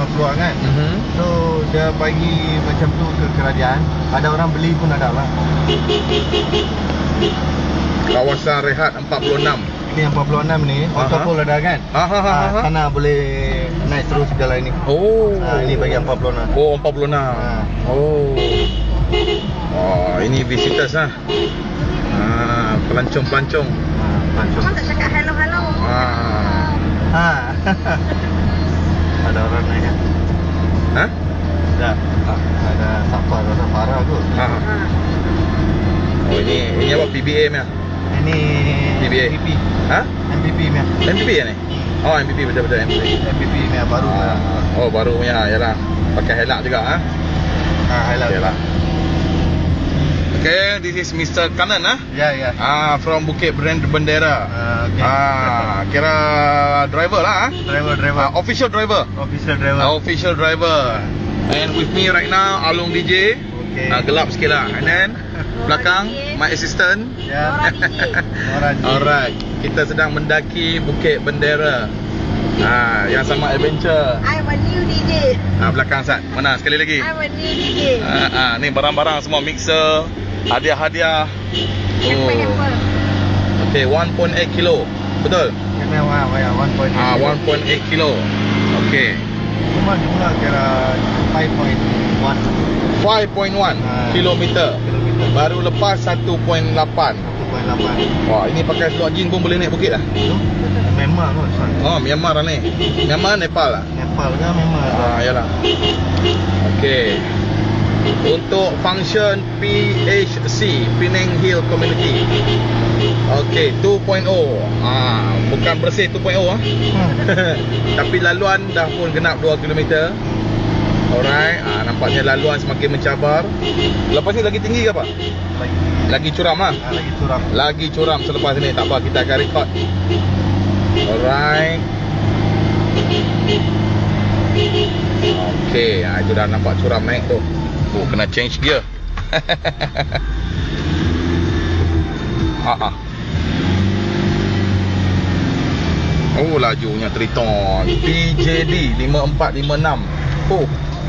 keluar kan. So dia bagi macam tu ke kerajaan. Ada orang beli pun ada lah. Kawasan rehat 46. Ini yang 46 ni, autopol ada kan. Sana boleh naik terus jalan ini. Oh. Ini bagi yang 46. Oh, 46. Oh. Oh, ini visitors lah. Pelancong-pelancong. Pelancong. Kau tak cakap hello-hello. Ada orang naik kan? Hah? Ada siapa? Ada Farah tu. Oh, ini apa? PBA punya? Ini PBA. MPP. MPP punya. MPP ya ni? Oh, MPP betul-betul MPP. MPP punya baru. Oh, baru punya. Yalah. Pakai helak juga helak. Yalah. Okay, this is Mr. Kanan Ya. from Bukit Bendera. Okay. Kira driver lah. Driver. Official driver. Official driver. And with me right now Along DJ. Okay. Gelap sikit lah. And then belakang my assistant. Ya. Alright. Kita sedang mendaki Bukit Bendera. Yang sama adventure. I'm a new DJ. Belakang Sat. Mana sekali lagi? I'm a new DJ. Ni barang-barang semua, mixer, hadiah-hadiah. Hamper. Okay, 1.8 kilo. Betul? 1.8 kilo. Okay. Cuma jumlah kira 5.1 kilometer. Baru lepas 1.8. 1.8. Wah, ini pakai seluar jeans pun boleh naik bukit lah. Myanmar kot. Oh, Myanmar lah ni. Myanmar, Nepal lah. Nepal ke Myanmar? Yalah. Okay. Untuk function PHC, Penang Hill Community. Okay, 2.0. Bukan bersih 2.0 Tapi laluan dah pun genap 2 km. Alright, nampaknya laluan semakin mencabar. Lepas ni lagi tinggi ke apa? Lagi curam lah. Lagi curam selepas ni. Tak apa, kita akan record. Alright. Okay, itu dah nampak curam naik tu. Kena change gear. Oh, lajunya Triton PJD 5456.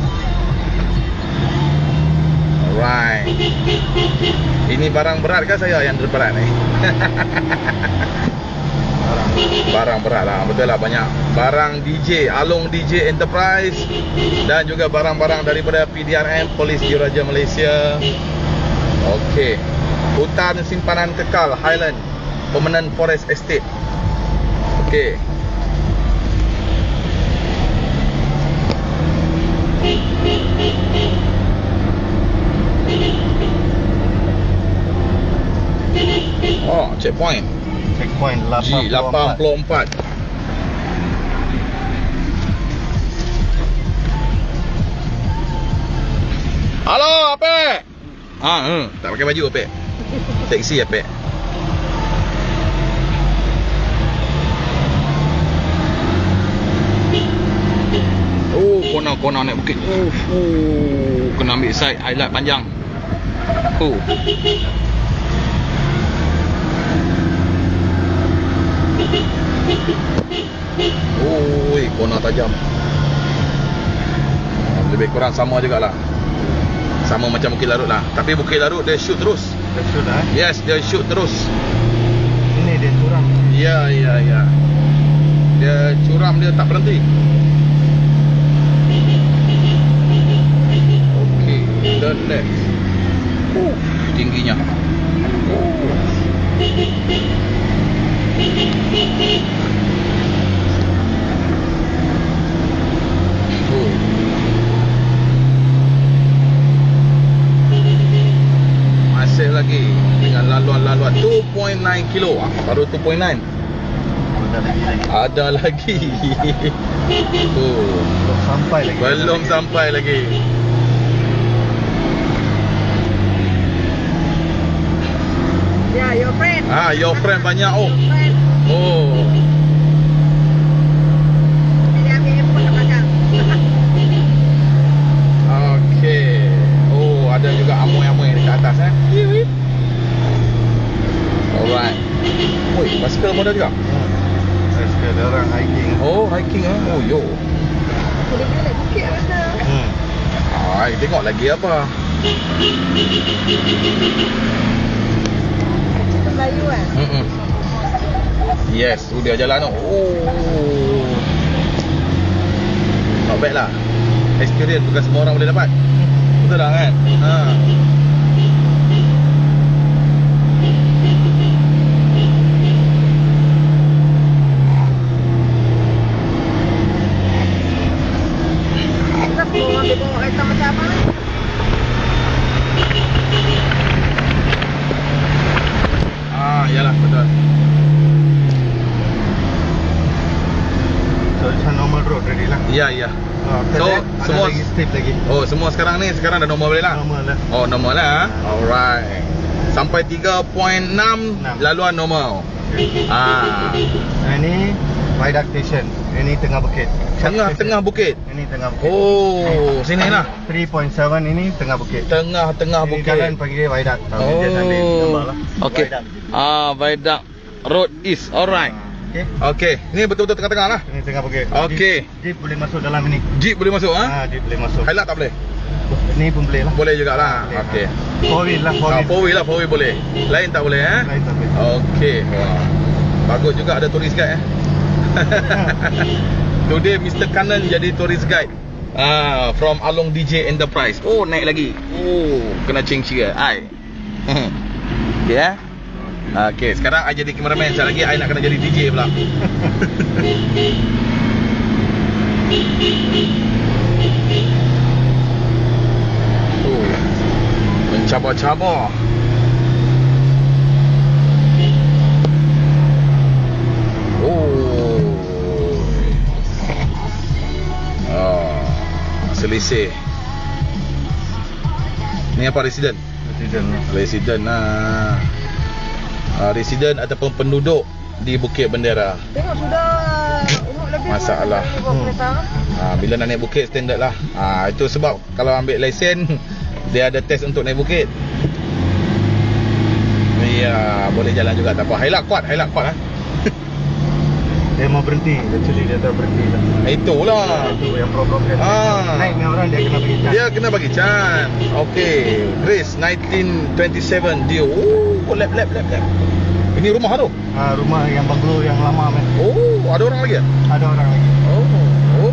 Alright. Ini barang berat ke saya yang berat ni? Barang berat lah. Betul lah, banyak barang DJ Along DJ Enterprise. Dan juga barang-barang daripada PDRM, Polis Diraja Malaysia. Okey. Hutan simpanan kekal Highland Permanent Forest Estate. Okey. Oh, checkpoint G84. Halo, Apek. Tak pakai baju, Apek. Seksi, Apek. Oh, kona-kona naik bukit. Kena ambil side highlight panjang. Kona tajam. Lebih kurang sama jugalah. Sama macam Bukit Larut lah. Tapi Bukit Larut dia shoot terus. Yes, dia shoot terus. Ini dia curam. Ya. Dia curam, dia tak berhenti. Okey, the left. Tingginya. Masih lagi dengan laluan-laluan 2.9 kilo. Baru 2.9. Ada lagi. Belum sampai lagi. Ya, your friend. Your friend banyak. Dia ambil handphone kat belakang. Okey. Ada juga amoy-amoy dekat atas Alright. Basikal pun ada juga. Basikal ada orang hiking. Hiking yo. Boleh naik bukit rasa. Tengok lagi apa. Itu Melayu kan? Yes, dia jalan tu. Oh. Not bad lah. Experience bukan semua orang boleh dapat. Betul tak kan? Kita semua ambil bawa kereta macam apa ni? Yalah, betul. So it's a normal road ready lah. Ya. After So, that, semua ada lagi steep lagi. Oh, semua sekarang dah normal boleh lah. Normal lah. Oh, normal lah. Alright. Sampai 3.6 laluan normal. Ini Viaduct Station. Ini tengah bukit. Tengah bukit. Ini tengah bukit. Oh, sini lah. 3.7 ini tengah bukit. Tengah Ini bukit. jalan panggil Viaduct. Dia sambil gambar lah. Okay. Viaduct. Viaduct Road East. Alright. Okay. Okay. Ini betul-betul tengah-tengah lah. Ini tengah bukit. Okey. Jeep boleh masuk dalam ini. Jeep boleh masuk Jeep boleh masuk. Highlight tak boleh? Ini pun boleh lah. Boleh jugalah. Boleh. Okey. 4 wheel lah, 4 wheel. 4 wheel lah, 4 wheel boleh. Lain tak boleh Lain tak boleh. Okey. Wah. Bagus juga ada tourist guide Today Mr. Kanan jadi tourist guide. From Along DJ Enterprise. Oh, naik lagi. Oh, kena change juga. Okey Okey, sekarang I jadi cameraman. Sekejap lagi I nak kena jadi DJ pula. Oh, mencabar-cabar. Selisih. Ni apa resident? Resident lah. Resident ataupun penduduk di Bukit Bendera. Tengok sudah umur lebih. Masalah. Bila nak naik bukit standard lah. Itu sebab kalau ambil lesen dia ada test untuk naik bukit. Ya, boleh jalan juga tak apa. Highlight kuat lah. Dia mau berhenti. Actually dia tak berhenti lah. Itulah. Itu yang problem dia. Naik ni orang dia kena bagi chance. Dia kena bagi chance. Okey. Grace 1927 dia. Oh, lap. Ini rumah tu? Rumah yang banglo yang lama man. Oh, ada orang lagi? Ada orang lagi. Oh.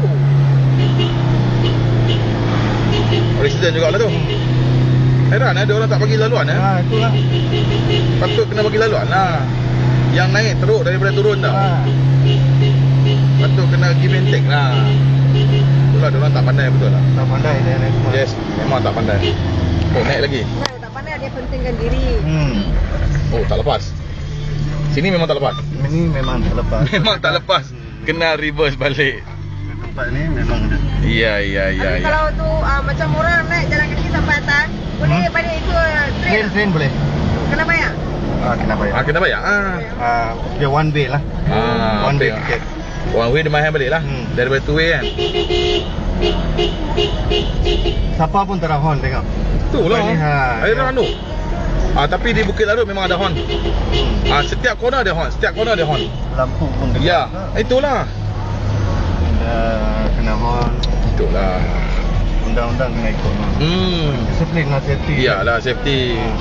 Resident juga lah tu. Heran ada orang tak bagi laluan Itulah. Patut kena bagi laluan lah. Yang naik teruk daripada turun dah. Patut kena give and take lah. Itulah diorang tak pandai betul lah. Tak pandai dia naik semua. Yes, memang tak pandai. Oh, naik lagi. Tak pandai dia pentingkan diri. Oh, tak lepas. Sini memang tak lepas. Ini memang tak lepas. Memang tak lepas. Kena reverse balik. Tempat ni memang ada. Ya. Tapi kalau tu macam orang naik jalan kaki sampai atas, boleh balik ikut Train boleh. Kena bayar? Kena bayar. Kena bayar. Dia one way lah. One way okay. ticket. One way dia mahal balik lah. Daripada two way kan. Siapa pun tak ada horn tengok. Itulah. Air ya. Ranu. Tapi di Bukit Larut memang ada horn. Setiap corner ada horn. Lampu pun kena. Ya, itulah. Kena horn. Itulah. Undang-undang kena ikut. Disiplin lah, safety. Iyalah, safety.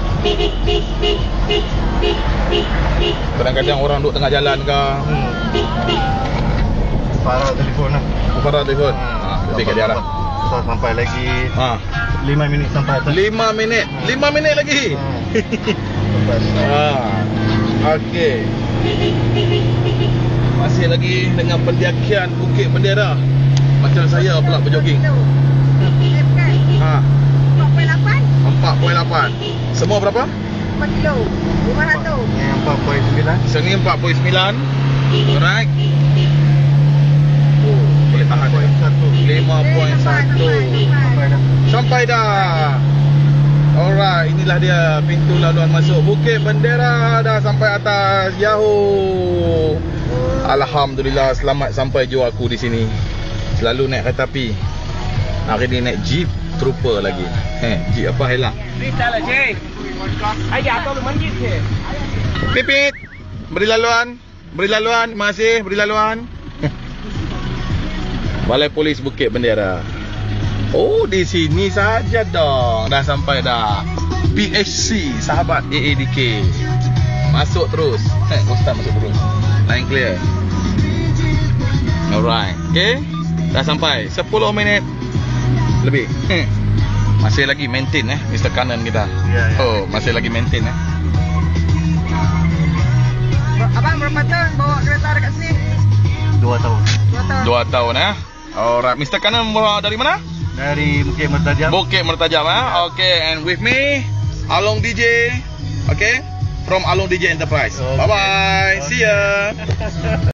Kadang-kadang orang duduk tengah jalan ke. Parah telefon lah. Parah telefon. Lebih kat dia lah. So, sampai lagi 5 minit sampai atas. 5 minit lagi. Okey. Masih lagi dengan pendakian Bukit Bendera. Macam saya pula berjoging. Kan? 4.8. 4.8. Semua berapa? 4 kilo. 500. Ini 4.9. Sini 4.9. Alright. Oh, boleh tahan. 5.1. Sampai dah. Alright, inilah dia pintu laluan masuk Bukit Bendera. Dah sampai atas. Yahoo. Alhamdulillah, selamat sampai jua aku di sini. Selalu naik kereta api. Hari ni naik Jeep Trooper lagi. Jeep apa Highlight? Pipit. Beri laluan. Terima kasih, beri laluan. Balai Polis Bukit Bendera. Oh, di sini saja dong. Dah sampai dah. PHC, sahabat AADK. Masuk terus. Ustaz masuk terus. Line clear. Alright. Okay. Dah sampai 10 minit lebih. Masih lagi maintain Mr. Kanan kita. Ya. Oh, masih lagi maintain Abang berapa tahun bawa kereta dekat sini? 2 tahun. 2 tahun. 2 tahun Alright, Mr. Kanan dari mana? Dari Bukit Mertajam. Bukit Mertajam Okay, and with me Along DJ. Okay, from Along DJ Enterprise. Okay. Bye bye. See ya.